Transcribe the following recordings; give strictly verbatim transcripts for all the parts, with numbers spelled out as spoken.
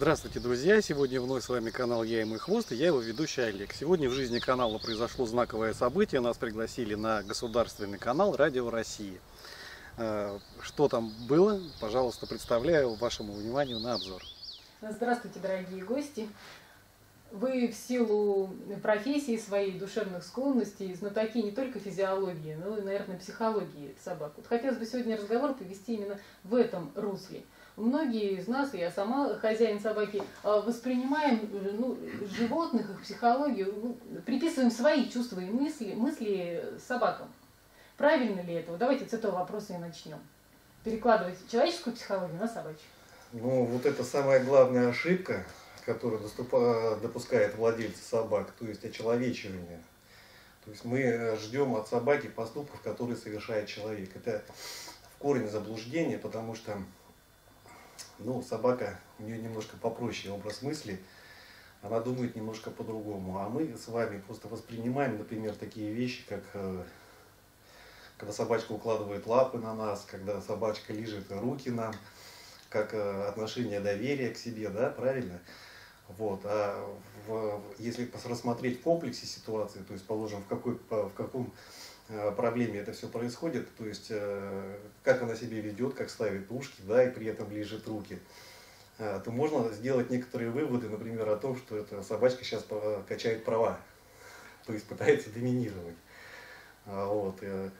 Здравствуйте, друзья! Сегодня вновь с вами канал «Я и мой хвост» и я его ведущий Олег. Сегодня в жизни канала произошло знаковое событие. Нас пригласили на государственный канал «Радио России». Что там было, пожалуйста, представляю вашему вниманию на обзор. Здравствуйте, дорогие гости! Вы в силу профессии своей, душевных склонностей, знатоки не только физиологии, но и, наверное, психологии собак. Вот хотелось бы сегодня разговор повести именно в этом русле. Многие из нас, я сама хозяин собаки, воспринимаем ну, животных, их психологию, ну, приписываем свои чувства и мысли, мысли собакам. Правильно ли это? Давайте с этого вопроса и начнем. Перекладывать человеческую психологию на собачью. Ну, вот это самая главная ошибка, которую допускает владельцы собак, то есть очеловечивание. То есть мы ждем от собаки поступков, которые совершает человек. Это в корне заблуждение, потому что ну, собака, у нее немножко попроще образ мысли, она думает немножко по-другому. А мы с вами просто воспринимаем, например, такие вещи, как когда собачка укладывает лапы на нас, когда собачка лижет руки нам, как отношение доверия к себе, да, правильно? Вот. А в, если рассмотреть в комплексе ситуации, то есть, положим, в, какой, в каком проблеме это все происходит, то есть, как она себя ведет, как ставит ушки, да, и при этом лижет руки, то можно сделать некоторые выводы, например, о том, что эта собачка сейчас качает права, то есть пытается доминировать. Вот.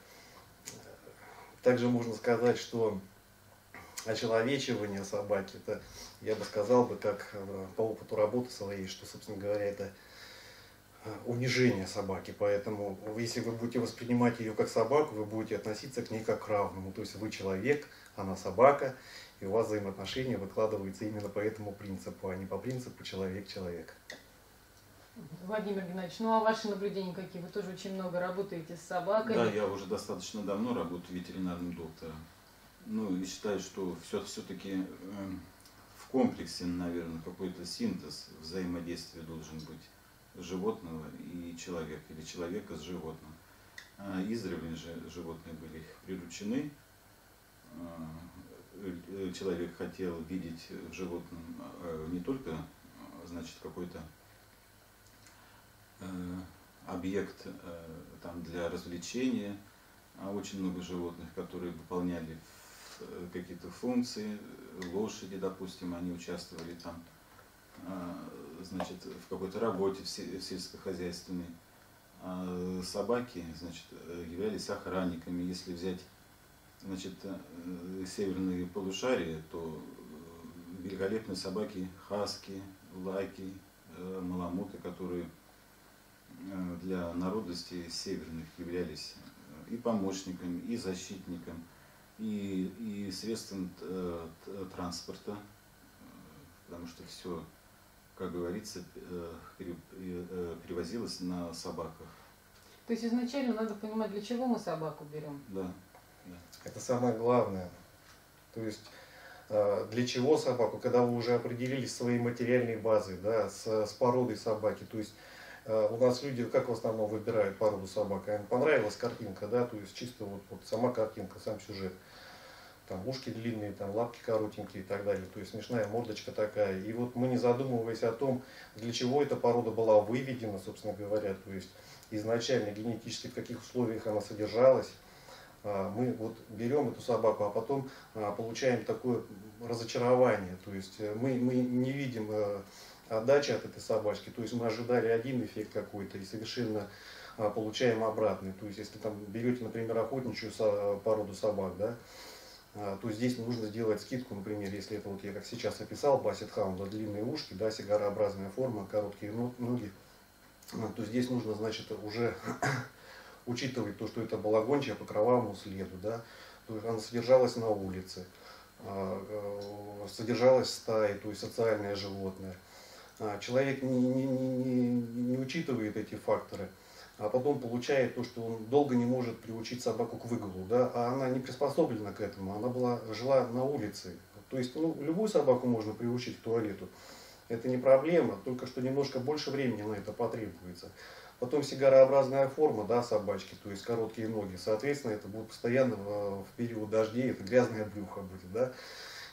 Также можно сказать, что очеловечивание собаки, это, я бы сказал, бы, как по опыту работы своей, что, собственно говоря, это унижение собаки. Поэтому, если вы будете воспринимать ее как собаку, вы будете относиться к ней как к равному. То есть вы человек, она собака, и у вас взаимоотношения выкладываются именно по этому принципу, а не по принципу человек-человек. Владимир Геннадьевич, ну а ваши наблюдения какие? Вы тоже очень много работаете с собаками. Да, я уже достаточно давно работаю ветеринарным доктором. Ну и считаю, что все, все-таки э, в комплексе, наверное, какой-то синтез взаимодействия должен быть животного и человека, или человека с животным. А издревле же животные были приручены. А, человек хотел видеть в животном а, не только, значит, какой-то а, объект а, там, для развлечения, а очень много животных, которые выполняли какие-то функции, лошади, допустим, они участвовали там, значит, в какой-то работе в сельскохозяйственной. А собаки, значит, являлись охранниками. Если взять, значит, северные полушария, то великолепные собаки хаски, лаки, маламуты, которые для народностей северных являлись и помощниками, и защитником, и, и средством э, транспорта, потому что все, как говорится, э, пере, э, перевозилось на собаках. То есть изначально надо понимать, для чего мы собаку берем. Да, да. Это самое главное. То есть э, для чего собаку, когда вы уже определились своей материальной базой, да, с, с породой собаки. То есть у нас люди как в основном выбирают породу собак? Им понравилась картинка, да, то есть чисто вот, вот сама картинка, сам сюжет. Там ушки длинные, там лапки коротенькие и так далее. То есть смешная мордочка такая. И вот мы, не задумываясь о том, для чего эта порода была выведена, собственно говоря, то есть изначально генетически в каких условиях она содержалась, мы вот берем эту собаку, а потом получаем такое разочарование. То есть мы, мы не видим отдачи от этой собачки, то есть мы ожидали один эффект какой-то и совершенно а, получаем обратный. То есть если там берете, например, охотничью со, породу собак, да, а, то здесь нужно сделать скидку, например, если это вот я как сейчас описал, бассет хаунда, длинные ушки, да, сигарообразная форма, короткие ноги, а, то здесь нужно, значит, уже учитывать то, что это была гончая по кровавому следу, да, то есть она содержалась на улице, а, содержалась в стае, то есть социальное животное. Человек не, не, не, не учитывает эти факторы, а потом получает то, что он долго не может приучить собаку к выгулу, да, а она не приспособлена к этому, она была, жила на улице. То есть ну, любую собаку можно приучить к туалету, это не проблема, только что немножко больше времени на это потребуется. Потом сигарообразная форма, да, собачки, то есть короткие ноги, соответственно, это будет постоянно в, в период дождей, это грязное брюхо будет, да.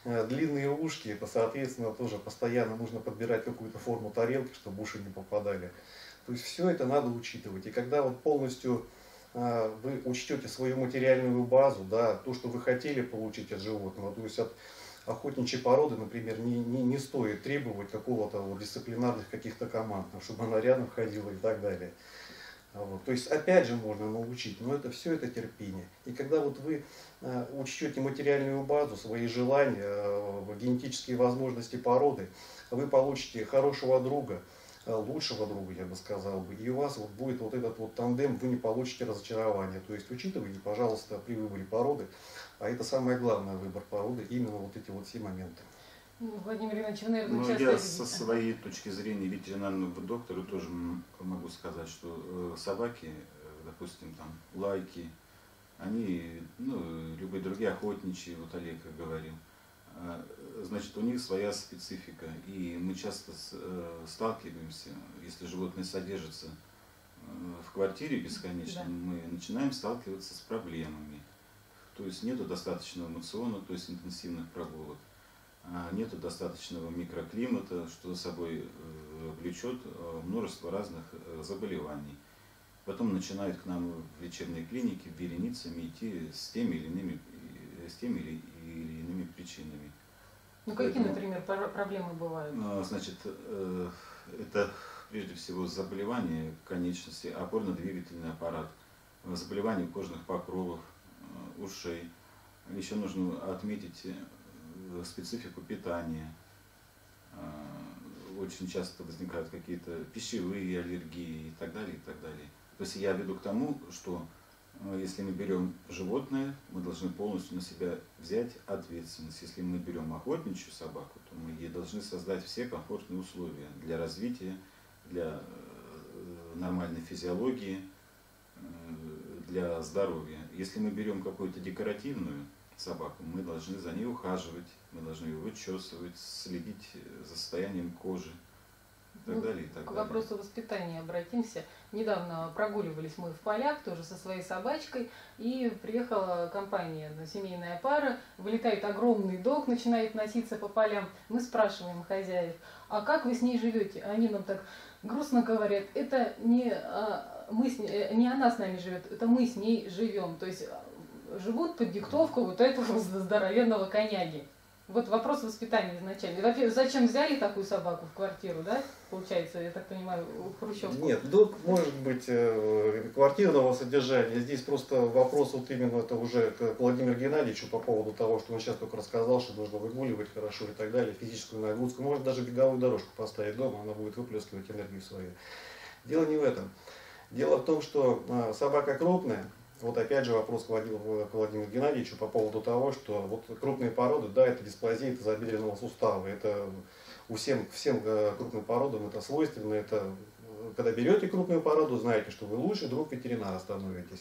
длинные ушки, это, соответственно, тоже постоянно нужно подбирать какую-то форму тарелки, чтобы уши не попадали. То есть все это надо учитывать. И когда вот полностью э, вы учтете свою материальную базу, да, то, что вы хотели получить от животного, то есть от охотничьей породы, например, не, не, не стоит требовать какого-то вот дисциплинарных каких-то команд, чтобы она рядом ходила и так далее. Вот. То есть опять же можно научить, но это все это терпение. И когда вот вы э, учтете материальную базу, свои желания, э, генетические возможности породы, вы получите хорошего друга, э, лучшего друга, я бы сказал бы, и у вас вот будет вот этот вот тандем, вы не получите разочарования. То есть учитывайте, пожалуйста, при выборе породы, а это самое главное, выбор породы, именно вот эти вот все моменты. Ну, Владимир Иванович, вы, наверное, Ну, часто я видите. со своей точки зрения ветеринарного доктора тоже м- могу сказать, что э, собаки, э, допустим, там, лайки, они, ну, любые другие охотничьи, вот Олег говорил, э, значит, у них своя специфика. И мы часто с, э, сталкиваемся, если животное содержится э, в квартире бесконечно, Да. мы начинаем сталкиваться с проблемами. То есть нету достаточного мациона, то есть интенсивных прогулок. Нету достаточного микроклимата, что за собой влечет множество разных заболеваний. Потом начинают к нам в вечерние клиники вереницами идти с теми или иными, с теми или иными причинами. Ну какие, Поэтому, например, пр- проблемы бывают? Значит, это прежде всего заболевания конечностей, опорно-двигательный аппарат, заболевания кожных покровов, ушей. Еще нужно отметить специфику питания. Очень часто возникают какие-то пищевые аллергии и так далее, и так далее. То есть я веду к тому, что если мы берем животное, мы должны полностью на себя взять ответственность. Если мы берем охотничью собаку, то мы ей должны создать все комфортные условия для развития, для нормальной физиологии, для здоровья. Если мы берем какую-то декоративную собаку, мы должны за ней ухаживать, мы должны ее вычесывать, следить за состоянием кожи и так Ну, далее, и так к далее. вопросу воспитания обратимся. Недавно прогуливались мы в полях, тоже со своей собачкой, и приехала компания, семейная пара, вылетает огромный дог, начинает носиться по полям. Мы спрашиваем хозяев, а как вы с ней живете? Они нам так грустно говорят, это не, а, мы с ней, не она с нами живет, это мы с ней живем. То есть живут под диктовку вот этого здоровенного коняги. Вот вопрос воспитания изначально. Во-первых, зачем взяли такую собаку в квартиру, да? Получается, я так понимаю, хрущевку. Нет, дог может быть э, квартирного содержания. Здесь просто вопрос вот именно это уже к Владимиру Геннадьевичу по поводу того, что он сейчас только рассказал, что нужно выгуливать хорошо и так далее, физическую нагрузку. Может даже беговую дорожку поставить дома, она будет выплескивать энергию свою. Дело не в этом. Дело в том, что э, собака крупная. Вот опять же вопрос к Владимиру Геннадьевичу по поводу того, что вот крупные породы, да, это дисплазия тазобедренного сустава. Это у всем, всем крупным породам это свойственно. Это, когда берете крупную породу, знаете, что вы лучший друг ветеринара становитесь.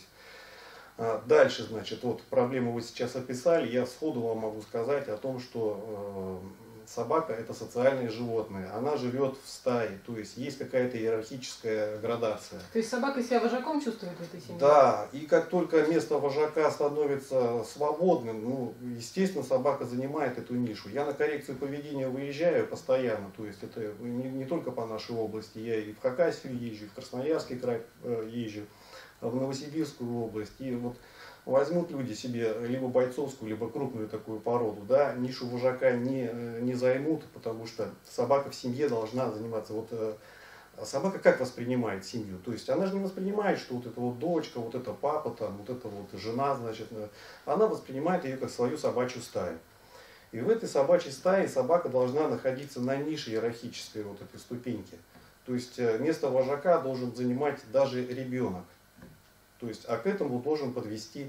Дальше, значит, вот проблему вы сейчас описали. Я сходу вам могу сказать о том, что э, собака это социальное животное. Она живет в стае, то есть есть какая-то иерархическая градация. То есть собака себя вожаком чувствует в этой семье? Да, и как только место вожака становится свободным, ну, естественно, собака занимает эту нишу. Я на коррекцию поведения выезжаю постоянно, то есть это не, не только по нашей области, я и в Хакасию езжу, и в Красноярский край э, езжу, в Новосибирскую область. И вот возьмут люди себе либо бойцовскую, либо крупную такую породу, да, нишу вожака не, не займут, потому что собака в семье должна заниматься. Вот собака как воспринимает семью? То есть она же не воспринимает, что вот это вот дочка, вот это папа, там, вот это вот жена, значит, она воспринимает ее как свою собачью стаю. И в этой собачьей стае собака должна находиться на нише иерархической вот этой ступеньки. То есть место вожака должен занимать даже ребенок. То есть, а к этому должен подвести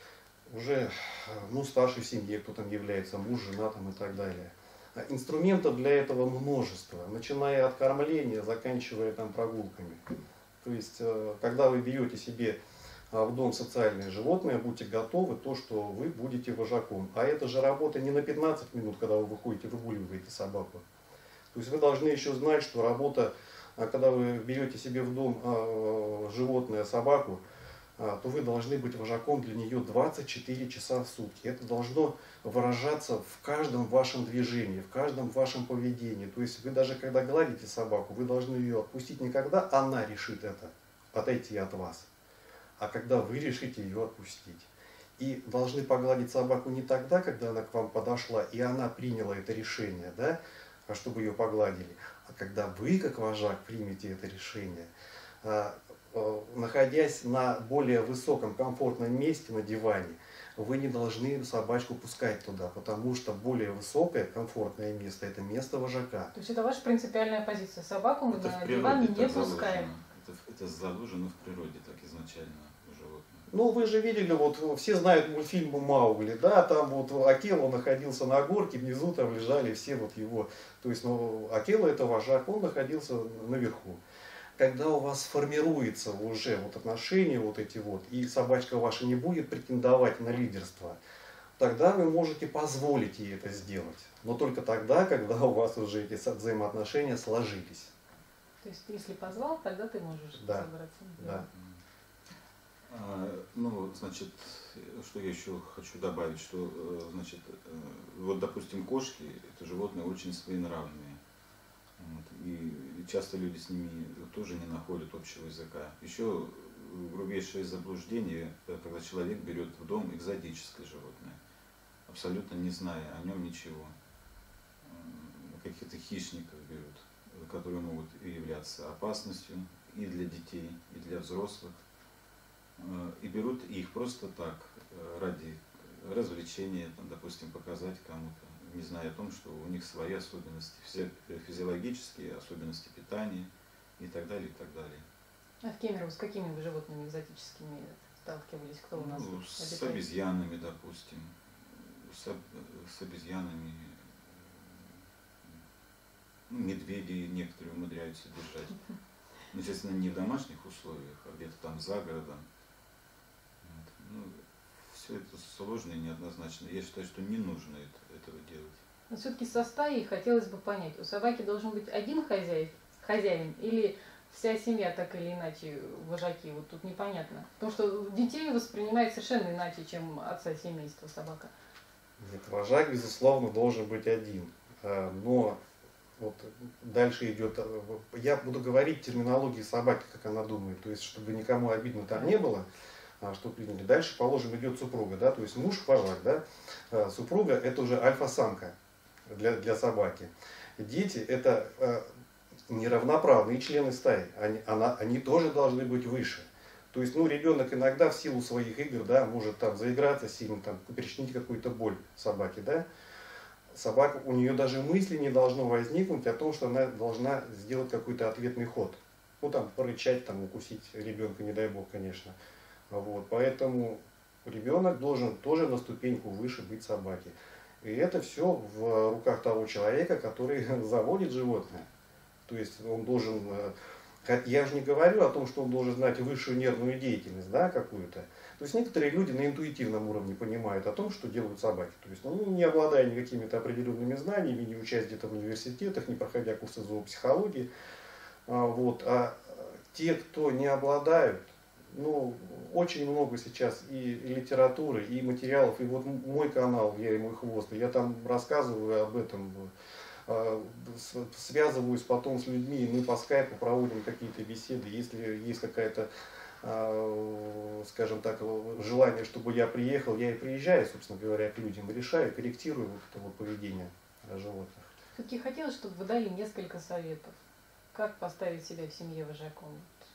уже ну, старший в семье, кто там является, муж, жена там, и так далее. Инструментов для этого множество, начиная от кормления, заканчивая там прогулками. То есть, когда вы берете себе в дом социальное животное, будьте готовы то, что вы будете вожаком. А это же работа не на пятнадцать минут, когда вы выходите, выгуливаете собаку. То есть вы должны еще знать, что работа, когда вы берете себе в дом животное, собаку, то вы должны быть вожаком для нее двадцать четыре часа в сутки. Это должно выражаться в каждом вашем движении, в каждом вашем поведении. То есть вы даже когда гладите собаку, вы должны ее отпустить не когда она решит это, отойти от вас, а когда вы решите ее отпустить. И должны погладить собаку не тогда, когда она к вам подошла и она приняла это решение, да, чтобы ее погладили, а когда вы, как вожак, примете это решение, находясь на более высоком комфортном месте на диване, вы не должны собачку пускать туда, потому что более высокое комфортное место – это место вожака. То есть это ваша принципиальная позиция. Собаку мы Это на в диван природе не так пускаем. заложено. Это, это заложено в природе так изначально у животных. Ну, вы же видели, вот все знают мультфильм Маугли, да, там вот Акела находился на горке, внизу там лежали все вот его, то есть, ну, Акела это вожак, он находился наверху. Когда у вас формируется уже вот отношения вот эти вот, и собачка ваша не будет претендовать на лидерство, тогда вы можете позволить ей это сделать. Но только тогда, когда у вас уже эти взаимоотношения сложились. То есть, если позвал, тогда ты можешь Да. собраться. Да. А, ну, значит, что я еще хочу добавить, что, значит, вот, допустим, кошки, это животные очень своенравные. Вот, и часто люди с ними тоже не находят общего языка. Еще грубейшее заблуждение, когда человек берет в дом экзотическое животное, абсолютно не зная о нем ничего. Каких-то хищников берут, которые могут являться опасностью и для детей, и для взрослых. И берут их просто так, ради развлечения, там, допустим, показать кому-то, не зная о том, что у них свои особенности, физиологические особенности питания и так далее, и так далее. А в Кемерово с какими вы животными экзотическими сталкивались? Кто у нас Ну, с обитает? обезьянами, допустим, с, с обезьянами, ну, медведи некоторые умудряются держать. Ну, естественно, не в домашних условиях, а где-то там за городом. Вот. Ну, все это сложно и неоднозначно. Я считаю, что не нужно это, этого делать. Но все-таки со стаей хотелось бы понять, у собаки должен быть один хозяин, хозяин или вся семья так или иначе вожаки, вот тут непонятно. Потому что детей воспринимает совершенно иначе, чем отца семейства собака. Нет, вожак, безусловно, должен быть один. Но вот дальше идет, я буду говорить терминологии собаки, как она думает, то есть, чтобы никому обидно там не было, что приняли. Дальше, положим, идет супруга, да, то есть муж вожак, да, супруга это уже альфа-самка для, для собаки. Дети это неравноправные члены стаи, они, она, они тоже должны быть выше. То есть, ну, ребенок иногда в силу своих игр, да, может там заиграться сильно, там, причинить какую-то боль собаке, да. Собака, у нее даже мысли не должно возникнуть о том, что она должна сделать какой-то ответный ход. Ну, там, порычать, там, укусить ребенка, не дай бог, конечно. Вот, поэтому ребенок должен тоже на ступеньку выше быть собаки. И это все в руках того человека, который заводит животное. То есть он должен, я же не говорю о том, что он должен знать высшую нервную деятельность, да, какую-то. То есть некоторые люди на интуитивном уровне понимают о том, что делают собаки. То есть, ну, не обладая никакими-то определенными знаниями, не учась где-то в университетах, не проходя курсы зоопсихологии. Вот. А те, кто не обладают, ну, очень много сейчас и литературы, и материалов, и вот мой канал «Я и мой хвост», я там рассказываю об этом, связываюсь потом с людьми, мы по скайпу проводим какие-то беседы, если есть какая-то, скажем так, желание, чтобы я приехал, я и приезжаю, собственно говоря, к людям, решаю, корректирую вот это вот поведение животных. Все-таки хотелось, чтобы вы дали несколько советов, как поставить себя в семье вожаком.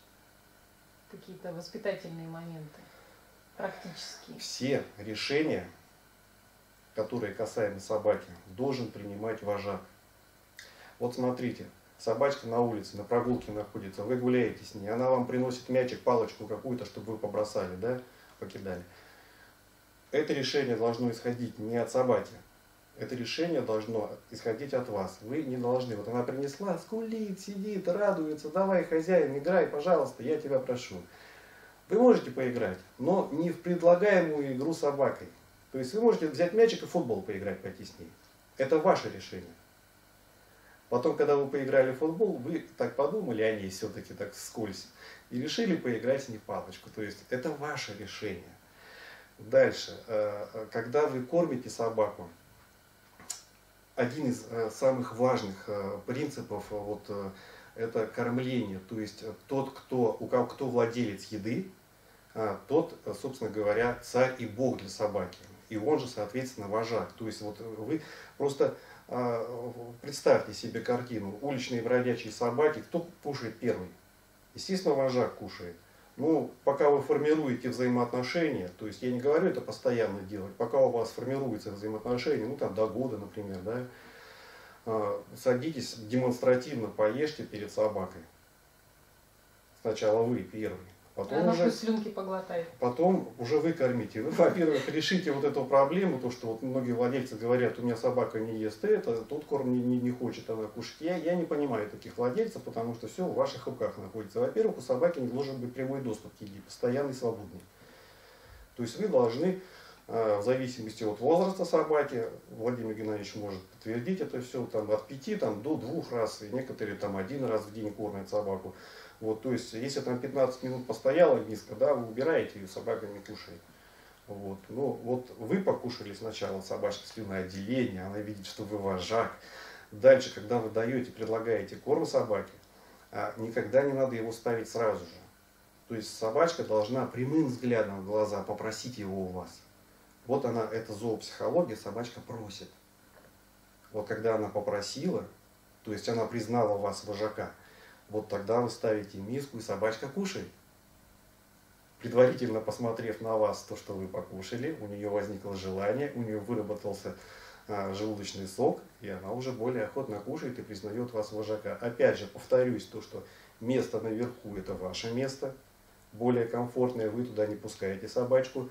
Какие-то воспитательные моменты, практические. Все решения, которые касаемы собаки, должен принимать вожак. Вот смотрите, собачка на улице, на прогулке находится, вы гуляете с ней, она вам приносит мячик, палочку какую-то, чтобы вы побросали, да, покидали. Это решение должно исходить не от собаки, это решение должно исходить от вас. Вы не должны, вот она принесла, скулит, сидит, радуется, давай, хозяин, играй, пожалуйста, я тебя прошу. Вы можете поиграть, но не в предлагаемую игру с собакой. То есть вы можете взять мячик и в футбол поиграть, пойти с ней. Это ваше решение. Потом, когда вы поиграли в футбол, вы так подумали о ней все-таки так вскользь. И решили поиграть с ней в палочку. То есть это ваше решение. Дальше, когда вы кормите собаку, один из самых важных принципов вот, это кормление. То есть тот, кто, у кого, кто владелец еды, тот, собственно говоря, царь и бог для собаки. И он же, соответственно, вожак. То есть вот вы просто представьте себе картину. Уличные бродячие собаки, кто кушает первый? Естественно, вожак кушает. Ну, пока вы формируете взаимоотношения, то есть я не говорю это постоянно делать, пока у вас формируются взаимоотношения, ну там до года, например, да, садитесь демонстративно, поешьте перед собакой. Сначала вы первый, потом Она уже, пусть слюнки поглотает. потом уже вы кормите. Вы, во-первых, решите вот эту проблему, то, что вот многие владельцы говорят, у меня собака не ест это, тот корм не, не, не хочет она кушать. Я, я не понимаю таких владельцев, потому что все в ваших руках находится. Во-первых, у собаки не должен быть прямой доступ к еде, постоянный, свободный. То есть вы должны, в зависимости от возраста собаки, Владимир Геннадьевич может подтвердить это все, там, от пяти там, до двух раз, и некоторые там один раз в день кормят собаку. Вот, то есть, если там пятнадцать минут постояла миска, да, вы убираете ее, собака не кушает. Вот, ну, вот вы покушали сначала собачка слюноотделение, она видит, что вы вожак. Дальше, когда вы даете, предлагаете корм собаке, никогда не надо его ставить сразу же. То есть собачка должна прямым взглядом в глаза попросить его у вас. Вот она, это зоопсихология, собачка просит. Вот когда она попросила, то есть она признала вас вожака, вот тогда вы ставите миску, и собачка кушает. Предварительно посмотрев на вас то, что вы покушали, у нее возникло желание, у нее выработался а, желудочный сок, и она уже более охотно кушает и признает вас вожака. Опять же, повторюсь, то, что место наверху это ваше место, более комфортное, вы туда не пускаете собачку.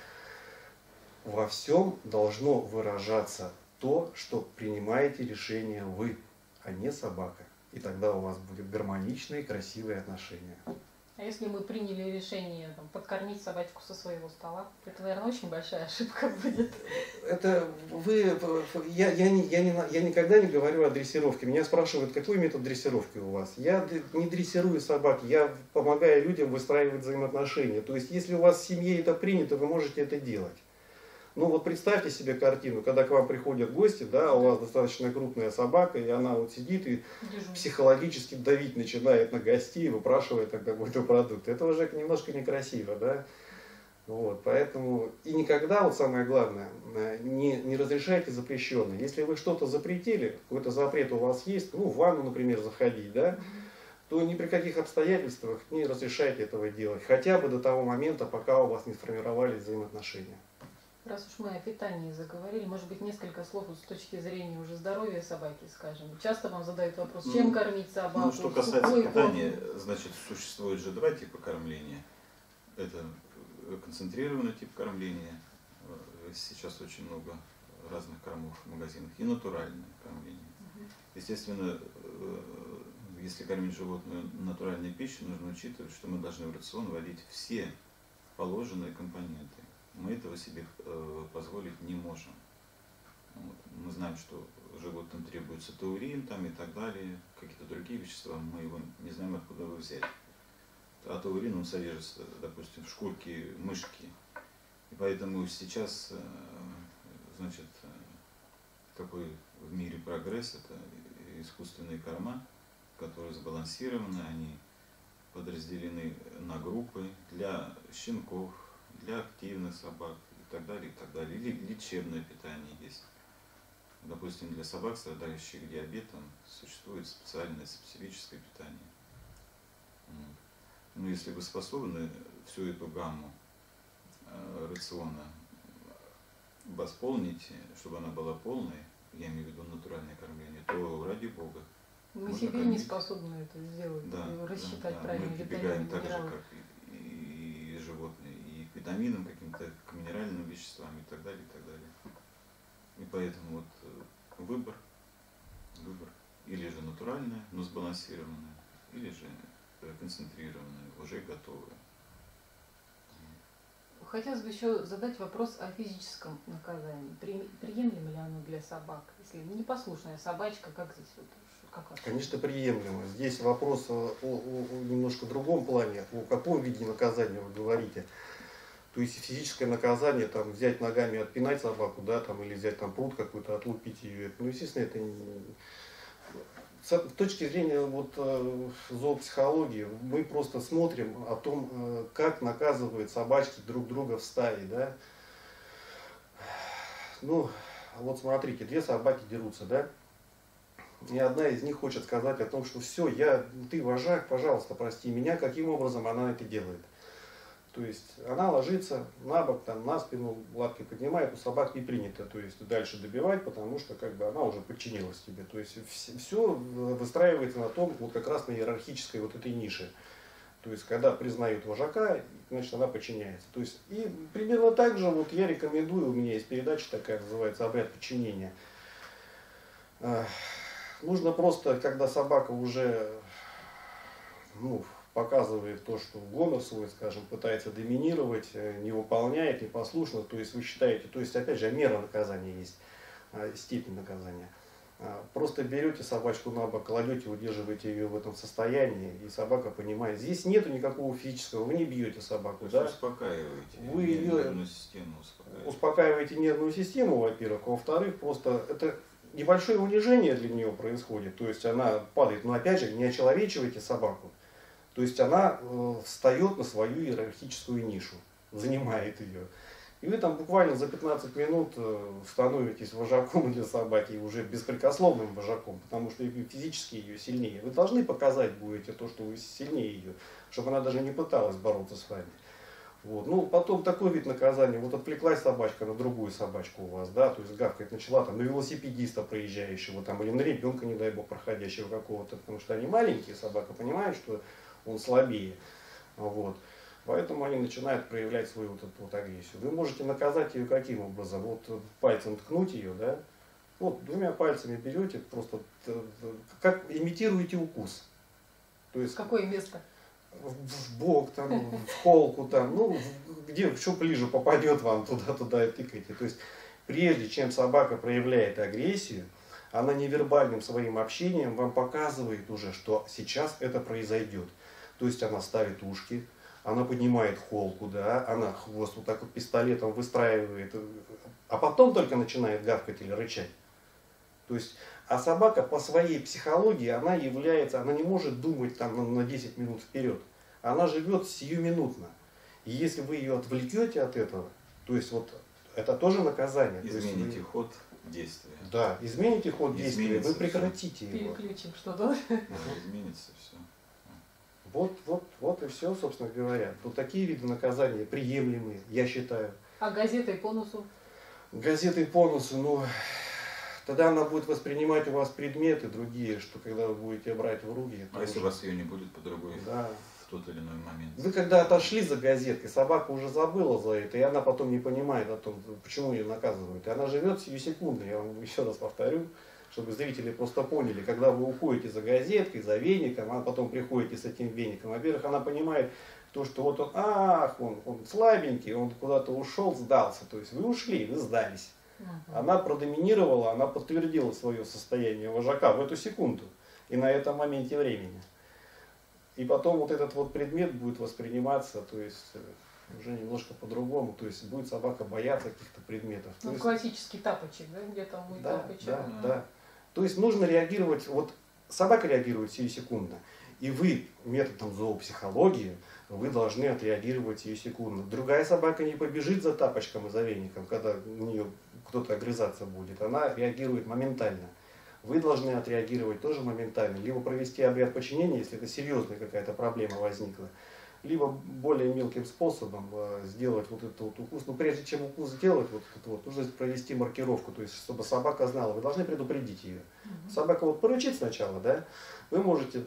Во всем должно выражаться то, что принимаете решение вы, а не собака. И тогда у вас будут гармоничные, красивые отношения. А если мы приняли решение там, подкормить собачку со своего стола, это, наверное, очень большая ошибка будет. Это вы, я, я, не, я, не, я никогда не говорю о дрессировке. Меня спрашивают, какой метод дрессировки у вас. Я не дрессирую собак, я помогаю людям выстраивать взаимоотношения. То есть, если у вас в семье это принято, вы можете это делать. Ну вот представьте себе картину, когда к вам приходят гости, да, у вас достаточно крупная собака, и она вот сидит и Держу. психологически давить начинает на гостей, выпрашивает там какой-то продукт. Это уже немножко некрасиво, да. Вот, поэтому и никогда, вот самое главное, не, не разрешайте запрещенное. Если вы что-то запретили, какой-то запрет у вас есть, ну в ванну, например, заходить, да, то ни при каких обстоятельствах не разрешайте этого делать. Хотя бы до того момента, пока у вас не сформировались взаимоотношения. Раз уж мы о питании заговорили, может быть, несколько слов вот с точки зрения уже здоровья собаки, скажем. Часто вам задают вопрос, чем Ну, кормить собаку? Ну, что касается сухой питания, корм? значит, существует же два типа кормления. Это концентрированный тип кормления. Сейчас очень много разных кормов в магазинах. И натуральное кормление. Естественно, если кормить животное натуральной пищей, нужно учитывать, что мы должны в рацион вводить все положенные компоненты. Мы этого себе э, позволить не можем. Вот. Мы знаем, что животным требуется таурин там, и так далее, какие-то другие вещества, мы его не знаем, откуда его взять. А таурин, он содержится, допустим, в шкурке мышки. И поэтому сейчас, э, значит, э, какой в мире прогресс, это искусственные корма, которые сбалансированы, они подразделены на группы для щенков, для активных собак и так далее, и так далее. Или лечебное питание есть. Допустим, для собак, страдающих диабетом, существует специальное специфическое питание. Ну, если вы способны всю эту гамму э, рациона восполнить, чтобы она была полной, я имею в виду натуральное кормление, то ради Бога. Мы можно себе кормить. не способны это сделать, Да, рассчитать да, да. правильно Мы витамины, прибегаем так же, минералы. как и, и, и животные, и к витаминам каким-то, к минеральным веществам и так далее, и так далее. И поэтому вот э, выбор, выбор или же натуральное, но сбалансированное, или же э, концентрированное, уже готовое. Хотелось бы еще задать вопрос о физическом наказании. При- Приемлемо ли оно для собак? Если непослушная собачка, как здесь вот как вас? Конечно, приемлемо. Здесь вопрос о, о- о немножко другом плане. О каком виде наказания вы говорите? То есть физическое наказание, там, взять ногами, отпинать собаку, да, там, или взять там пруд какой-то, отлупить ее. Ну, естественно, это не... С точки зрения вот, э, зоопсихологии, мы просто смотрим о том, э, как наказывают собачки друг друга в стае, да. Ну, вот смотрите, две собаки дерутся, да. И одна из них хочет сказать о том, что все, я, ты вожак, пожалуйста, прости меня, каким образом она это делает. То есть она ложится на бок, там, на спину, лапки поднимает, у собак не принято, то есть дальше добивать, потому что как бы она уже подчинилась тебе. То есть все выстраивается на том, вот как раз на иерархической вот этой нише. То есть когда признают вожака, значит она подчиняется. То есть и примерно так же вот я рекомендую, у меня есть передача такая, называется «Обряд подчинения». Нужно просто, когда собака уже, ну, показывает то, что гонор свой, скажем, пытается доминировать, не выполняет, непослушно, то есть вы считаете, то есть опять же мера наказания есть, степень наказания. Просто берете собачку на бок, кладете, удерживаете ее в этом состоянии, и собака понимает, здесь нету никакого физического, вы не бьете собаку, да? Успокаиваете, вы ее нервную систему успокаиваете. успокаиваете нервную систему, во-первых, а во-вторых, просто это небольшое унижение для нее происходит, то есть она падает, но опять же не очеловечивайте собаку. То есть она э, встает на свою иерархическую нишу, занимает ее. И вы там буквально за пятнадцать минут э, становитесь вожаком для собаки, уже беспрекословным вожаком, потому что вы физически ее сильнее. Вы должны показать будете то, что вы сильнее ее, чтобы она даже не пыталась бороться с вами. Вот. Ну, потом такой вид наказания, вот отвлеклась собачка на другую собачку у вас, да, то есть гавкать начала там на велосипедиста проезжающего, там, или на ребенка, не дай бог, проходящего какого-то, потому что они маленькие, собака понимает, что он слабее. Вот. Поэтому они начинают проявлять свою вот эту вот агрессию. Вы можете наказать ее каким образом? Вот пальцем ткнуть ее, да? Вот двумя пальцами берете, просто как имитируете укус. То есть Какое место? в бок, там, в холку, там, ну, где что ближе попадет вам, туда-туда и тыкайте. То есть прежде чем собака проявляет агрессию, она невербальным своим общением вам показывает уже, что сейчас это произойдет. То есть она ставит ушки, она поднимает холку, да, она хвост вот так вот пистолетом выстраивает, а потом только начинает гавкать или рычать. То есть, а собака по своей психологии, она является, она не может думать там на десять минут вперед. Она живет сиюминутно. И если вы ее отвлекете от этого, то есть вот это тоже наказание. Измените вы, ход действия. Да, измените ход действия, вы прекратите все. его. Переключим что-то. Изменится все. Вот, вот, вот и все, собственно говоря. Вот такие виды наказания приемлемые, я считаю. А газетой по носу? Газетой по носу, ну, тогда она будет воспринимать у вас предметы другие, что когда вы будете брать в руки. А если у вас ее не будет по другой, да. в тот или иной момент? Вы когда отошли за газеткой, собака уже забыла за это, и она потом не понимает о том, почему ее наказывают. И она живет сию секунду, я вам еще раз повторю, чтобы зрители просто поняли, когда вы уходите за газеткой, за веником, а потом приходите с этим веником, во-первых, она понимает то, что вот он, ах, он, он слабенький, он куда-то ушел, сдался. То есть вы ушли, вы сдались. Угу. Она продоминировала, она подтвердила свое состояние вожака в эту секунду и на этом моменте времени. И потом вот этот вот предмет будет восприниматься, то есть уже немножко по-другому, то есть будет собака бояться каких-то предметов. Ну, То есть, классический тапочек, да, где-то мой да, тапочек. да, М. да. То есть нужно реагировать, вот собака реагирует сиюсекундно, и вы методом зоопсихологии, вы должны отреагировать сиюсекундно. Другая собака не побежит за тапочком и за веником, когда у нее кто-то огрызаться будет, она реагирует моментально. Вы должны отреагировать тоже моментально, либо провести обряд подчинения, если это серьезная какая-то проблема возникла, либо более мелким способом э, сделать вот этот вот укус. Но прежде чем укус сделать, вот, вот, вот, нужно провести маркировку, то есть чтобы собака знала, вы должны предупредить ее. Мгм. Собака вот порычит сначала, да, вы можете,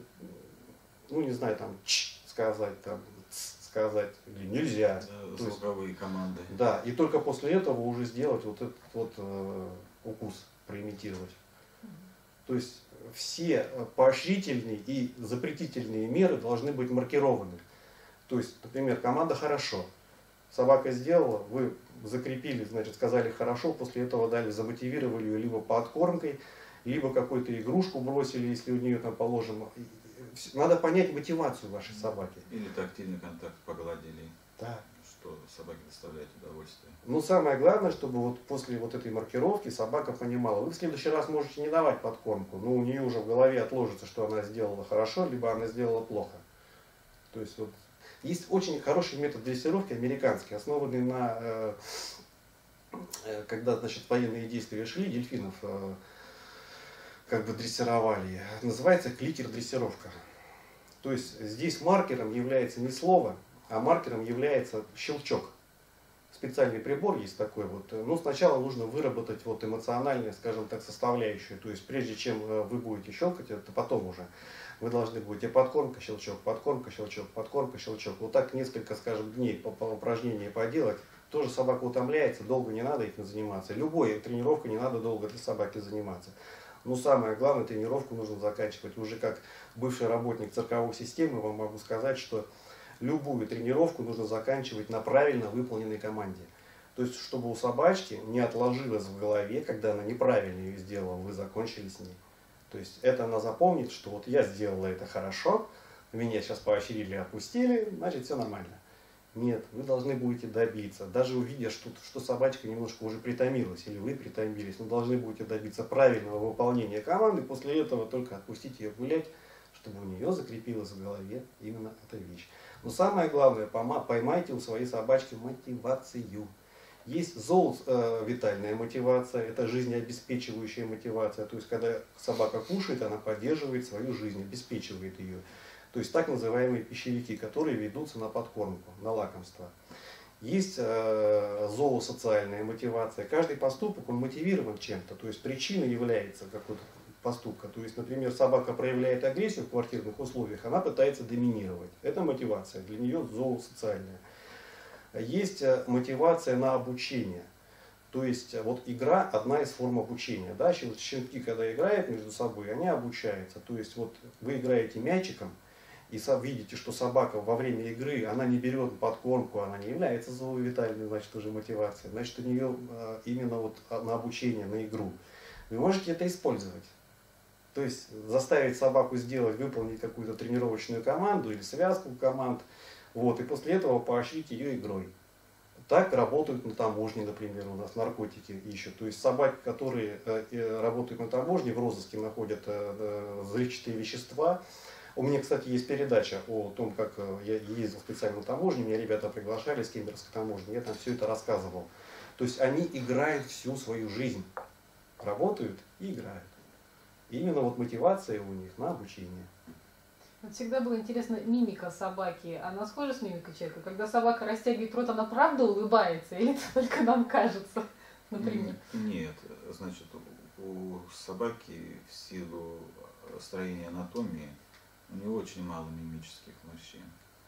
ну не знаю, там, ч сказать, там, ц сказать, или нельзя. Да, То есть, звуковые команды. да, и только после этого уже сделать вот этот вот э, укус, проимитировать. То есть все поощрительные и запретительные меры должны быть маркированы. То есть, например, команда «хорошо». Собака сделала, вы закрепили, значит, сказали «хорошо», после этого дали, замотивировали ее либо подкормкой, либо какую-то игрушку бросили, если у нее там положено. Надо понять мотивацию вашей собаки. Или тактильный контакт погладили, Да. что собаке доставляет удовольствие. Но самое главное, чтобы вот после вот этой маркировки собака понимала, вы в следующий раз можете не давать подкормку, но у нее уже в голове отложится, что она сделала хорошо, либо она сделала плохо. То есть вот есть очень хороший метод дрессировки американский, основанный на, э, э, когда, значит, военные действия шли, дельфинов э, как бы дрессировали, называется кликер-дрессировка. То есть здесь маркером является не слово, а маркером является щелчок. Специальный прибор есть такой вот. Ну, сначала нужно выработать вот эмоциональную, скажем так, составляющую. То есть прежде чем вы будете щелкать, это потом уже вы должны будете подкормка, щелчок, подкормка, щелчок, подкормка, щелчок. Вот так несколько, скажем, дней по, по упражнения поделать. Тоже собака утомляется, долго не надо этим заниматься. Любой тренировкой не надо долго для собаки заниматься. Но самое главное, тренировку нужно заканчивать. Уже как бывший работник цирковой системы вам могу сказать, что любую тренировку нужно заканчивать на правильно выполненной команде. То есть, чтобы у собачки не отложилось в голове, когда она неправильно ее сделала, вы закончили с ней. То есть, это она запомнит, что вот я сделала это хорошо, меня сейчас поощрили, опустили, значит, все нормально. Нет, вы должны будете добиться, даже увидя, что, что собачка немножко уже притомилась, или вы притомились, но должны будете добиться правильного выполнения команды, после этого только отпустить ее гулять, чтобы у нее закрепилась в голове именно эта вещь. Но самое главное, поймайте у своей собачки мотивацию. Есть зоовитальная мотивация, это жизнеобеспечивающая мотивация. То есть, когда собака кушает, она поддерживает свою жизнь, обеспечивает ее. То есть, так называемые пищевики, которые ведутся на подкормку, на лакомство. Есть э, зоосоциальная мотивация. Каждый поступок, он мотивирован чем-то. То есть, причина является какой-то поступка. То есть, например, собака проявляет агрессию в квартирных условиях, она пытается доминировать. Это мотивация, для нее зоосоциальная. Есть мотивация на обучение. То есть, вот игра одна из форм обучения. Да? Щенки, когда играют между собой, они обучаются. То есть, вот вы играете мячиком, и видите, что собака во время игры, она не берет подкормку, она не является зоовитальной, значит, уже мотивацией. Значит, у нее именно вот на обучение, на игру. Вы можете это использовать. То есть заставить собаку сделать, выполнить какую-то тренировочную команду или связку команд, вот, и после этого поощрить ее игрой. Так работают на таможне, например, у нас наркотики ищут. То есть собаки, которые э, работают на таможне, в розыске находят э, взрывчатые вещества. У меня, кстати, есть передача о том, как я ездил специально на таможне, меня ребята приглашали с Кемеровской таможни, я там все это рассказывал. То есть они играют всю свою жизнь, работают и играют. И именно вот мотивация у них на обучение. Вот всегда было интересно, мимика собаки, она схожа с мимикой человека? Когда собака растягивает рот, она правда улыбается, или это только нам кажется, например? Нет, значит, у собаки в силу строения анатомии у него очень мало мимических морщин.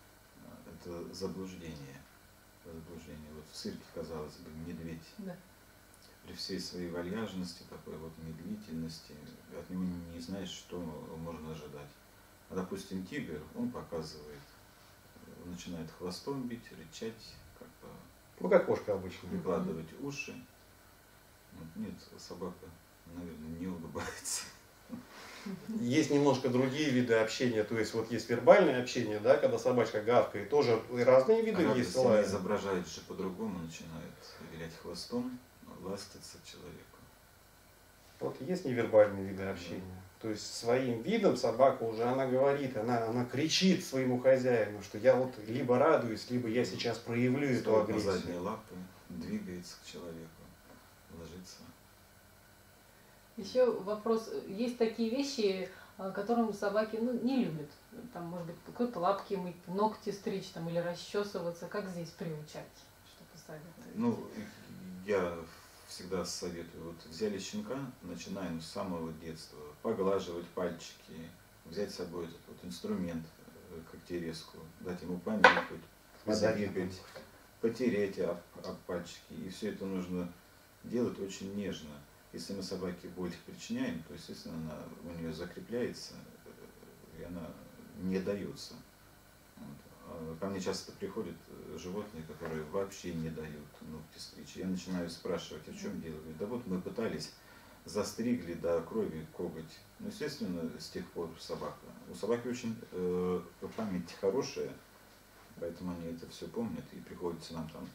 Это заблуждение. заблуждение. Вот в цирке, казалось бы, медведь. Да. При всей своей вальяжности, такой вот медлительности, от него не знаешь, что можно ожидать. А, допустим, тигр, он показывает, начинает хвостом бить, рычать, как-то ну, как кошка обычно. Прикладывать уши. Вот, нет, собака, наверное, не улыбается. Есть немножко другие виды общения, то есть вот есть вербальное общение, да, когда собачка гавкает, тоже разные виды а есть. Она изображает же по-другому, начинает вилять хвостом, ластится человеку. Вот есть невербальные виды общения. Да. То есть своим видом собака уже, она говорит, она, она кричит своему хозяину, что я вот либо радуюсь, либо я сейчас проявлю Стоит эту агрессию. на задние лапы, двигается к человеку, ложится. Еще вопрос, есть такие вещи, которым собаки ну, не любят. Там, может быть, какой-то лапки мыть, ногти стричь там, или расчесываться. Как здесь приучать? Что посоветуете? Ну, я всегда советую, вот взяли щенка, начинаем с самого детства, поглаживать пальчики, взять с собой этот вот инструмент, когтерезку, дать ему помякать, забегать, потереть об, об пальчики. И все это нужно делать очень нежно. Если мы собаке боль причиняем, то, естественно, она у нее закрепляется, и она не дается. Вот. Ко мне часто приходят животные, которые вообще не дают ногти стричь. Я начинаю спрашивать, а в чем дело? Говорят, да вот мы пытались, застригли до крови коготь. Ну, естественно, с тех пор собака. У собаки очень э, память хорошая, поэтому они это все помнят, и приходится нам там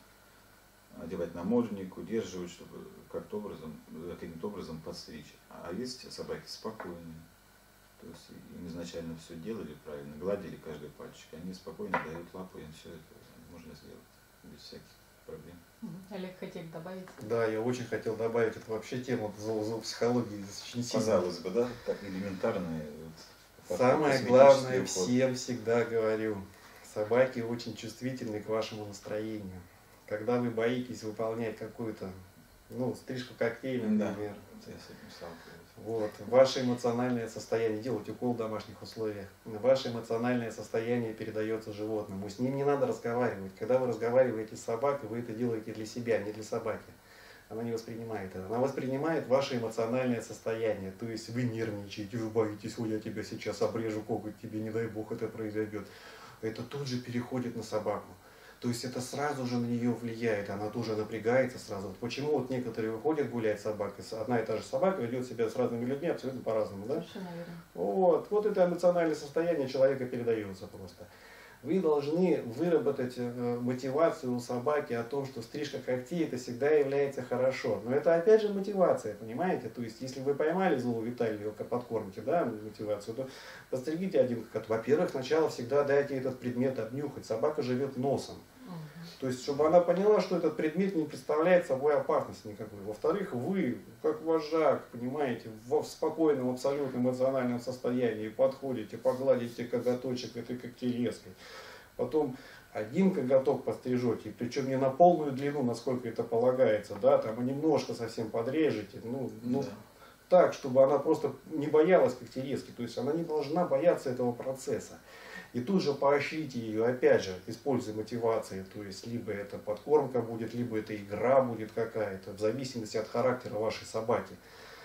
одевать намордник, удерживать, чтобы как-то образом, каким-то образом подстричь. А есть собаки спокойные. То есть им изначально все делали правильно, гладили каждый пальчик, они спокойно дают лапу, им все это можно сделать без всяких проблем. Олег, хотели добавить? Да, я очень хотел добавить, это вообще тема зоопсихологии очень сильно. Казалось бы, да, так элементарные. Вот, Самое главное, всем всегда говорю, собаки очень чувствительны к вашему настроению. Когда вы боитесь выполнять какую-то, ну, стрижку когтей, например, да, я с этим сталкиваюсь. Вот, ваше эмоциональное состояние, делать укол в домашних условиях, ваше эмоциональное состояние передается животному. С ним не надо разговаривать. Когда вы разговариваете с собакой, вы это делаете для себя, не для собаки. Она не воспринимает это. Она воспринимает ваше эмоциональное состояние. То есть вы нервничаете, вы боитесь, ой, я тебя сейчас обрежу, коготь тебе, не дай бог это произойдет. Это тут же переходит на собаку. То есть это сразу же на нее влияет, она тоже напрягается сразу. Почему вот некоторые выходят гулять с собакой, одна и та же собака ведет себя с разными людьми абсолютно по-разному, да? Совершенно верно. Вот, вот это эмоциональное состояние человека передается просто. Вы должны выработать мотивацию у собаки о том, что стрижка когтей это всегда является хорошо. Но это опять же мотивация, понимаете? То есть если вы поймали злого Виталия, подкормите, да, мотивацию, то постригите один коготь. Во-первых, сначала всегда дайте этот предмет обнюхать. Собака живет носом. То есть, чтобы она поняла, что этот предмет не представляет собой опасности никакой. Во-вторых, вы, как вожак, понимаете, в спокойном, абсолютно эмоциональном состоянии подходите, погладите коготочек этой когтелеской. Потом один коготок пострижете, причем не на полную длину, насколько это полагается, да, там, а немножко совсем подрежете. Ну, ну, да. Так, чтобы она просто не боялась когтелески. То есть, она не должна бояться этого процесса. И тут же поощрите ее, опять же, используя мотивации, то есть либо это подкормка будет, либо это игра будет какая-то, в зависимости от характера вашей собаки.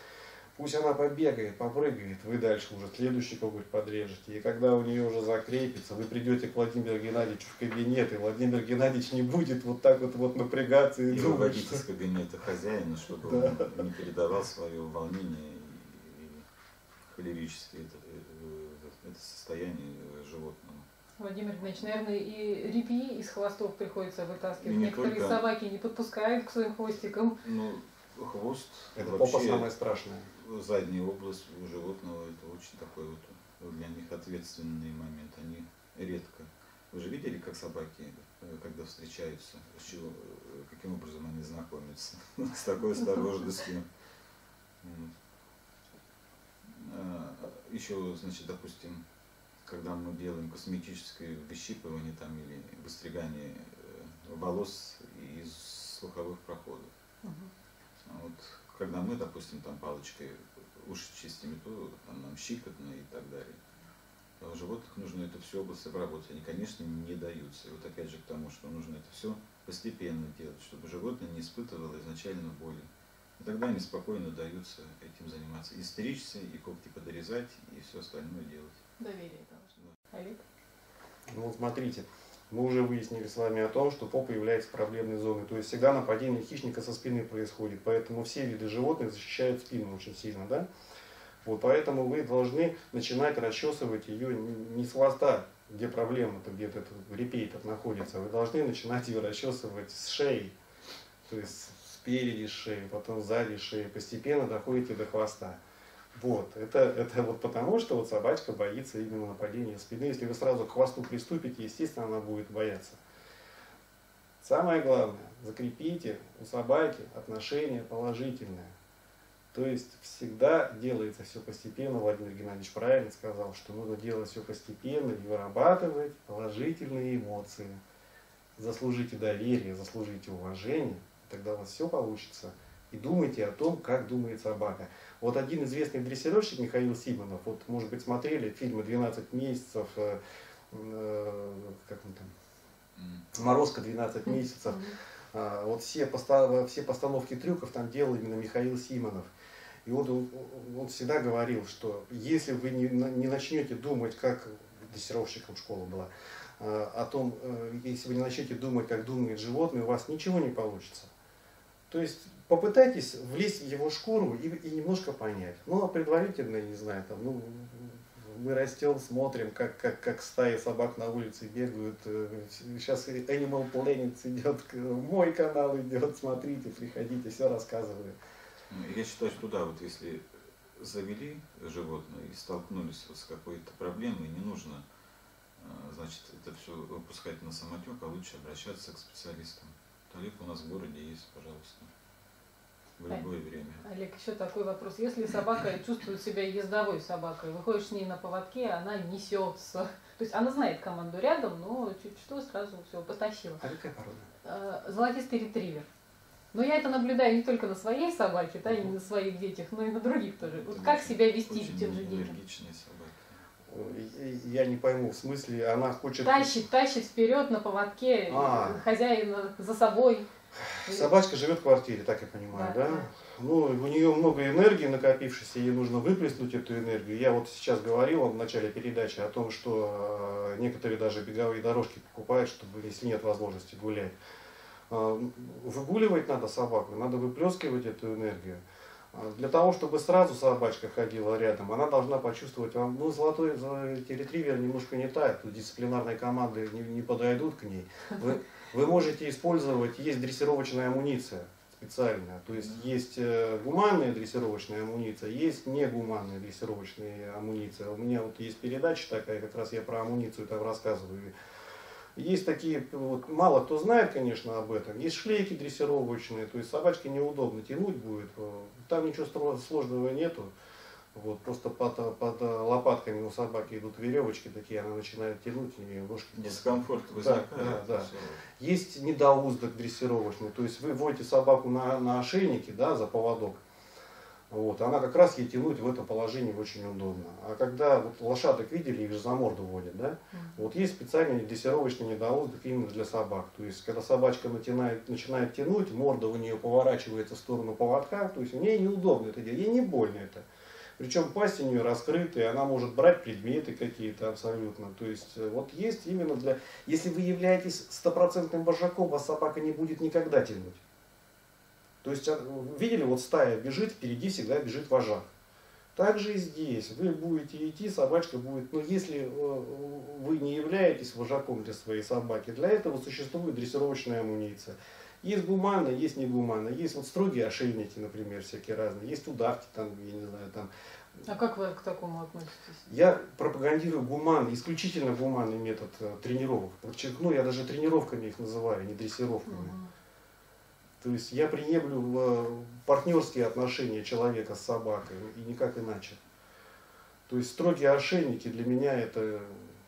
Пусть она побегает, попрыгает, вы дальше уже следующий коготь подрежете. И когда у нее уже закрепится, вы придете к Владимиру Геннадьевичу в кабинет, и Владимир Геннадьевич не будет вот так вот, вот напрягаться и, и думать, выводить что... из кабинета хозяина, чтобы Да. он не передавал свое волнение и холерическое это, это состояние животному. Владимир Геннадьевич, наверное, и репьи из хвостов приходится вытаскивать. И не Некоторые только. Собаки не подпускают к своим хвостикам. Ну, хвост, Это вообще, попа самое страшное. задняя область у животного, это очень такой вот для них ответственный момент. Они редко. Вы же видели, как собаки, когда встречаются, с чего, каким образом они знакомятся? С такой осторожностью. Еще, значит, допустим, когда мы делаем косметическое выщипывание там, или выстригание волос из слуховых проходов. Угу. Вот, когда мы, допустим, там палочкой уши чистим, то там, нам щикотно и так далее. А у животных нужно это все область обработать. Они, конечно, не даются. И вот опять же к тому, что нужно это все постепенно делать, чтобы животное не испытывало изначально боли. И тогда они спокойно даются этим заниматься. И стричься, и когти подрезать, и все остальное делать. Доверие должно. Олег? Ну, смотрите, мы уже выяснили с вами о том, что попа является проблемной зоной. То есть всегда нападение хищника со спины происходит. Поэтому все виды животных защищают спину очень сильно, да? Вот поэтому вы должны начинать расчесывать ее не с хвоста, где проблема-то, где-то репей-то находится. Вы должны начинать ее расчесывать с шеи. То есть спереди шеи, потом сзади шеи. Постепенно доходите до хвоста. Вот, это, это вот потому, что вот собачка боится именно нападения спины. Если вы сразу к хвосту приступите, естественно, она будет бояться. Самое главное, закрепите у собаки отношение положительное. То есть всегда делается все постепенно. Владимир Геннадьевич правильно сказал, что нужно делать все постепенно и вырабатывать положительные эмоции. Заслужите доверие, заслужите уважение, тогда у вас все получится. И думайте о том, как думает собака. Вот один известный дрессировщик Михаил Симонов, вот, может быть, смотрели фильмы «двенадцать месяцев», э, э, как он там, «Морозко двенадцать месяцев». А, вот все, постав, все постановки трюков там делал именно Михаил Симонов. И он, он, он всегда говорил, что если вы не, не начнете думать, как дрессировщиком школа была, о том, если вы не начнете думать, как думает животное, у вас ничего не получится. То есть попытайтесь влезть в его шкуру и, и немножко понять. Ну, а предварительно, не знаю, там, ну, мы растем, смотрим, как, как, как стаи собак на улице бегают. Сейчас Animal Planet идет, мой канал идет, смотрите, приходите, все рассказываю. Я считаю, что да, вот если завели животное и столкнулись вот с какой-то проблемой, не нужно, значит, это все выпускать на самотек, а лучше обращаться к специалистам. Талиб у нас в городе есть, пожалуйста, в любое время. Олег, еще такой вопрос. Если собака чувствует себя ездовой собакой, выходишь с ней на поводке, она несется. То есть она знает команду рядом, но чуть что сразу все потащила. А какая порода? Золотистый ретривер. Но я это наблюдаю не только на своей собаке, да, и на своих детях, но и на других тоже. Вот как себя вести тем же детям? Я не пойму, в смысле, она хочет... Тащит, тащит вперед на поводке, а. хозяина за собой. Собачка живет в квартире, так я понимаю, да? да? да. Ну, у нее много энергии накопившейся, ей нужно выплеснуть эту энергию. Я вот сейчас говорил в начале передачи о том, что некоторые даже беговые дорожки покупают, чтобы, если нет возможности гулять. Выгуливать надо собаку, надо выплескивать эту энергию. Для того, чтобы сразу собачка ходила рядом, она должна почувствовать, ну, золотой ретривер немножко не тает, тут дисциплинарные команды не, не подойдут к ней. Вы, вы можете использовать, есть дрессировочная амуниция специальная, то есть есть гуманная дрессировочная амуниция, есть негуманная дрессировочная амуниция. У меня вот есть передача такая, как раз я про амуницию там рассказываю. Есть такие, вот, мало кто знает, конечно, об этом. Есть шлейки дрессировочные, то есть собачке неудобно тянуть будет. Там ничего сложного нету. Вот, просто под, под лопатками у собаки идут веревочки такие, она начинает тянуть, и ножки... Дискомфорт возникает. Да, да, да. Есть недоуздок дрессировочный, то есть вы вводите собаку на, на ошейнике, да, за поводок. Вот, она как раз ей тянуть в этом положении очень удобно. А когда вот лошадок видели, их же за морду водят, да? Mm-hmm. Вот есть специальный дрессировочный недоуздок именно для собак. То есть, когда собачка начинает, начинает тянуть, морда у нее поворачивается в сторону поводка, то есть ей неудобно это делать, ей не больно это. Причем пасть у нее раскрытая, она может брать предметы какие-то абсолютно. То есть, вот есть именно для... Если вы являетесь стопроцентным вожаком, вас собака не будет никогда тянуть. То есть, видели, вот стая бежит, впереди всегда бежит вожак. Так же и здесь. Вы будете идти, собачка будет... Но если вы не являетесь вожаком для своей собаки, для этого существует дрессировочная амуниция. Есть гуманно, есть негуманно. Есть вот строгие ошейники, например, всякие разные. Есть удавки, там, я не знаю, там... А как вы к такому относитесь? Я пропагандирую гуманный, исключительно гуманный метод тренировок. Подчеркну, я даже тренировками их называю, не дрессировками. Угу. То есть я приемлю партнерские отношения человека с собакой и никак иначе. То есть строгие ошейники для меня это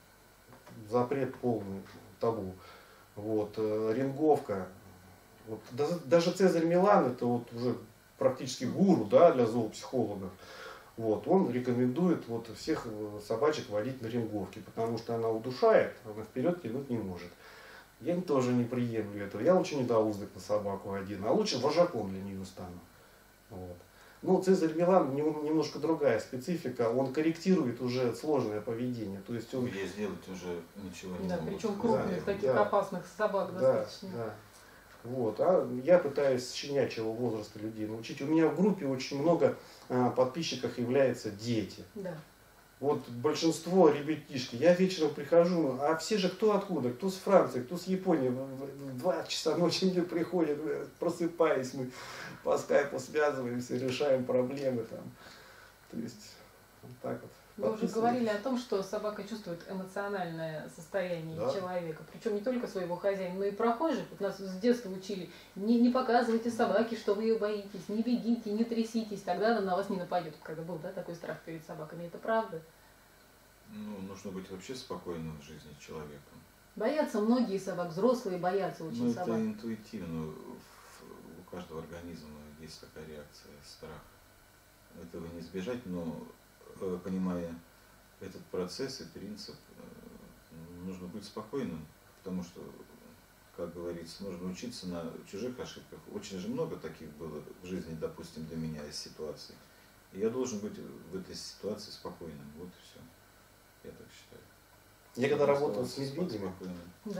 запрет полный, табу. Вот, ринговка. Вот, даже Цезарь Милан, это вот уже практически гуру, да, для зоопсихологов. Вот, он рекомендует вот всех собачек водить на ринговке, потому что она удушает, она вперед тянуть не может. Я тоже не приемлю этого. Я лучше недоуздок на собаку один, а лучше вожаком для нее стану. Вот. Ну, Цезарь Милан немножко другая специфика, он корректирует уже сложное поведение. То есть он... Ей сделать уже ничего не да, могут. причем крупных, да, таких да, опасных собак да, достаточно. Да. Вот. А я пытаюсь с щенячьего возраста людей научить. У меня в группе очень много а, подписчиков являются дети. Да. Вот большинство ребятишки, я вечером прихожу, а все же кто откуда, кто с Франции, кто с Японии, в два часа ночи мне приходят, просыпаясь, мы по скайпу связываемся, решаем проблемы там. То есть, вот так вот. Вы уже говорили о том, что собака чувствует эмоциональное состояние да. человека, причем не только своего хозяина, но и прохожих. Вот нас с детства учили, не, не показывайте собаке, что вы ее боитесь, не бегите, не тряситесь, тогда она на вас не нападет. Когда был, да, такой страх перед собаками, это правда? Ну, нужно быть вообще спокойным в жизни человеком. Боятся многие собак, взрослые боятся очень ну, собак. Это интуитивно, у каждого организма есть такая реакция, страх. Этого не избежать, но понимая этот процесс и принцип, нужно быть спокойным, потому что, как говорится, нужно учиться на чужих ошибках. Очень же много таких было в жизни, допустим, для меня из ситуаций. И я должен быть в этой ситуации спокойным. Вот и все. Я так считаю. Я когда работал с медведями, да.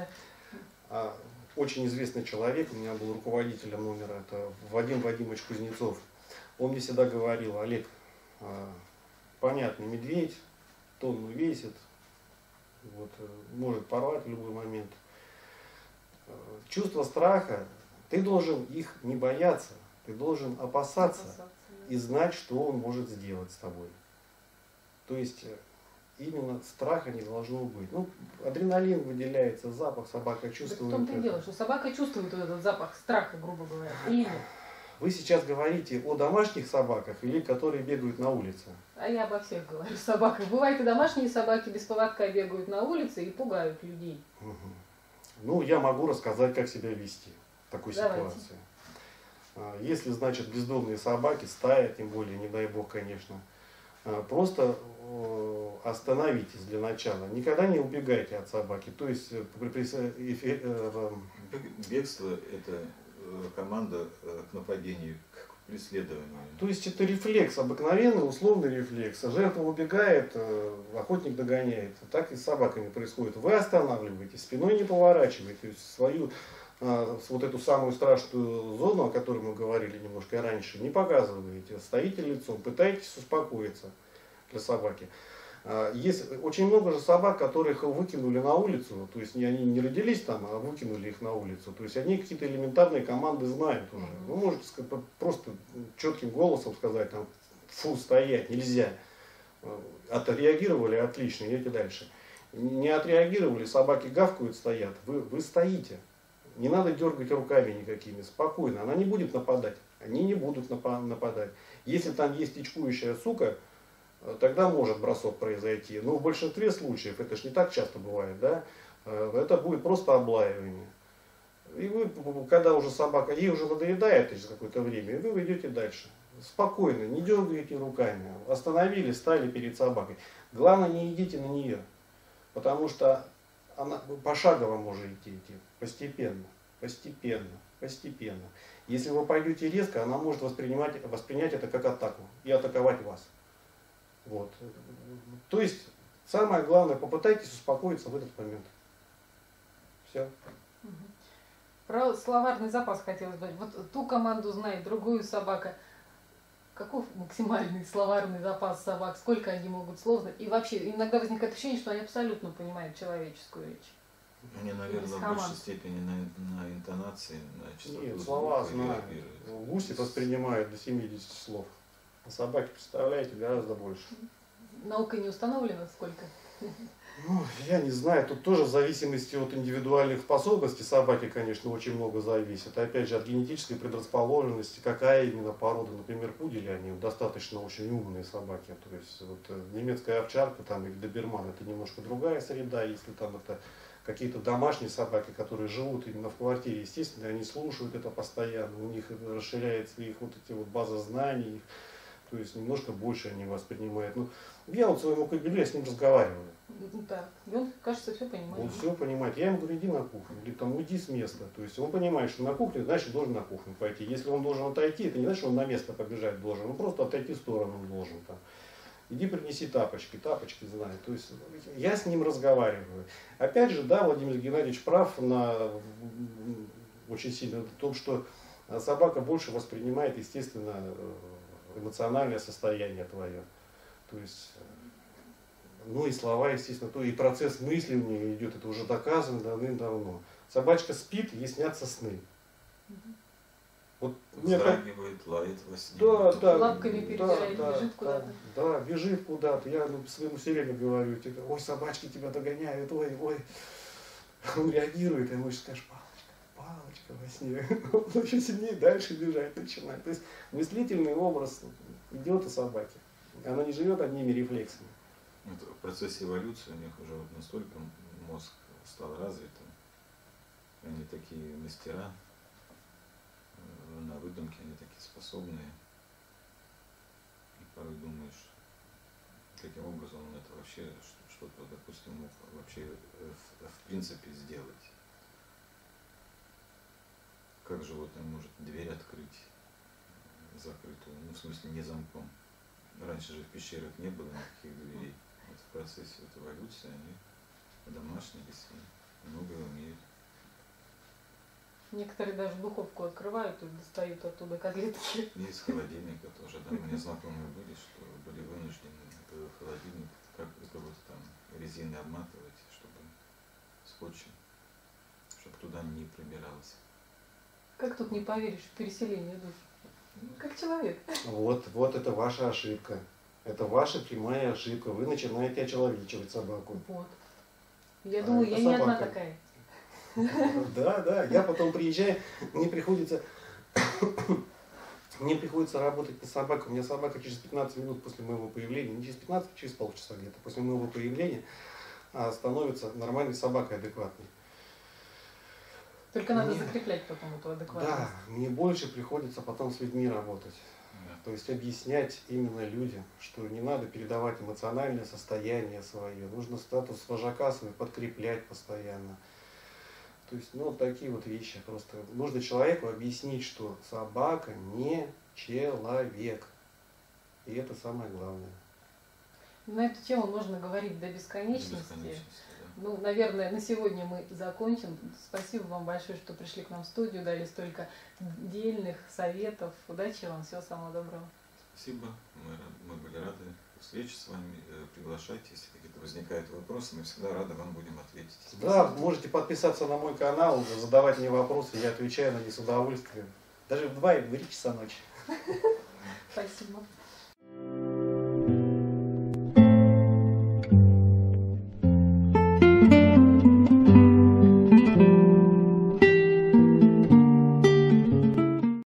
А очень известный человек, у меня был руководителем номера, это Вадим Вадимович Кузнецов. Он мне всегда говорил: Олег, понятный медведь, тонну весит, вот, может порвать в любой момент. Чувство страха, ты должен их не бояться, ты должен опасаться, опасаться да. И знать, что он может сделать с тобой. То есть именно страха не должно быть. Ну, адреналин выделяется, запах, собака чувствует. Так в том-то и дело, что собака чувствует этот запах страха, грубо говоря, или нет? Вы сейчас говорите о домашних собаках или которые бегают на улице? А я обо всех говорю, собаках. Бывают и домашние собаки без поводка бегают на улице и пугают людей. Угу. Ну, я могу рассказать, как себя вести в такой Давайте. ситуации. Если, значит, бездомные собаки, стая, тем более, не дай бог, конечно, просто остановитесь для начала. Никогда не убегайте от собаки. То есть бегство – это команда к нападению, к преследованию. То есть это рефлекс, обыкновенный условный рефлекс. Жертва убегает, охотник догоняет. Так и с собаками происходит. Вы останавливаетесь, спиной не поворачиваете, свою вот эту самую страшную зону, о которой мы говорили немножко раньше, не показываете. Стоите лицом, пытаетесь успокоиться для собаки. Есть очень много же собак, которых выкинули на улицу, то есть они не родились там, а выкинули их на улицу. То есть они какие-то элементарные команды знают уже. Вы можете просто четким голосом сказать, там, фу, стоять, нельзя. Отреагировали, отлично, идете дальше. Не отреагировали, собаки гавкают, стоят, вы, вы стоите. Не надо дергать руками никакими, спокойно, она не будет нападать, они не будут нападать. Если там есть тичкующая сука, тогда может бросок произойти. Но в большинстве случаев, это же не так часто бывает, да, это будет просто облаивание. И вы, когда уже собака, ей уже надоедает через какое-то время, и вы идете дальше. Спокойно, не дергаете руками, остановились, стали перед собакой. Главное, не идите на нее, потому что она пошагово может идти, идти, постепенно, постепенно, постепенно. Если вы пойдете резко, она может воспринимать, воспринять это как атаку и атаковать вас. Вот. То есть, самое главное, попытайтесь успокоиться в этот момент. Все. Про словарный запас хотелось бы. Вот ту команду знает, другую собака. Каков максимальный словарный запас собак? Сколько они могут слов знать? И вообще, иногда возникает ощущение, что они абсолютно понимают человеческую речь. Они, наверное, в большей степени на, на интонации, на частоту. Нет, слова знают. Гуси воспринимают до семидесяти слов. А собаки, представляете, гораздо больше. Наука не установлена сколько? Ну, я не знаю, тут тоже в зависимости от индивидуальных способностей собаки, конечно, очень много зависит. Опять же, от генетической предрасположенности, какая именно порода. Например, пудели, они достаточно очень умные собаки. То есть вот, немецкая овчарка там, или доберман, это немножко другая среда. Если там это какие-то домашние собаки, которые живут именно в квартире, естественно, они слушают это постоянно, у них расширяется их вот эти вот база знаний. То есть немножко больше они воспринимают. Ну, я вот своему кобелю, я с ним разговариваю. Да, и он, кажется, все понимает. Он все понимает. Я ему говорю, иди на кухню, или там уйди с места. То есть он понимает, что на кухню, значит, должен на кухню пойти. Если он должен отойти, это не значит, что он на место побежать должен. Он просто отойти в сторону должен. Там. Иди принеси тапочки, тапочки знает. То есть я с ним разговариваю. Опять же, да, Владимир Геннадьевич прав на очень сильно в том, что собака больше воспринимает, естественно, эмоциональное состояние твое. То есть, ну и слова, естественно, то и процесс мысли у нее идет, это уже доказано давным-давно. Собачка спит, ей снятся сны. Вот вздрагивает, лает во сне. Да, да, лапками перебирает, да, бежит да, куда-то. Да, бежит куда-то. Я ну, своему все время говорю, типа, ой, собачки тебя догоняют, ой, ой. Он реагирует, и ему еще скажешь, палочка во сне, он еще сильнее дальше бежать начинает. То есть мыслительный образ идет у собаки. Она не живет одними рефлексами. В процессе эволюции у них уже вот настолько мозг стал развитым. Они такие мастера, на выдумке они такие способные. И порой думаешь, каким образом он это вообще, что-то, допустим, мог вообще в, в принципе сделать. Как животное может дверь открыть закрытую, ну в смысле не замком. Раньше же в пещерах не было никаких дверей. Вот в процессе вот эволюции они домашние, многое умеют. Некоторые даже духовку открывают и достают оттуда котлетки. И из холодильника тоже, да, у меня знакомые были, что были вынуждены в холодильник как вот там резиной обматывать, чтобы скотчем, чтобы туда не пробиралось. Как тут не поверишь в переселение душ? Как человек. Вот, вот это ваша ошибка. Это ваша прямая ошибка. Вы начинаете очеловечивать собаку. Вот. Я А думаю, это я не одна собака. такая. Да, да. Я потом приезжаю, мне приходится, мне приходится работать на собаку. У меня собака через пятнадцать минут после моего появления, не через пятнадцать, через полчаса где-то, после моего появления а, становится нормальной собакой адекватной. Только надо Мне- закреплять потом эту адекватность. Да, мне больше приходится потом с людьми работать. Да. То есть объяснять именно людям, что не надо передавать эмоциональное состояние свое. Нужно статус вожака свой подкреплять постоянно. То есть, ну, такие вот вещи. Просто нужно человеку объяснить, что собака не человек. И это самое главное. На эту тему можно говорить до бесконечности. Бесконечности, да. Ну, наверное, на сегодня мы закончим. Спасибо вам большое, что пришли к нам в студию, дали столько дельных советов. Удачи вам, всего самого доброго. Спасибо, мы, рад- мы были рады встрече с вами. Э, Приглашайте, если какие-то возникают вопросы, мы всегда рады вам будем ответить. Да, можете подписаться на мой канал, задавать мне вопросы, я отвечаю на них с удовольствием. Даже в два и в три часа ночи. Спасибо.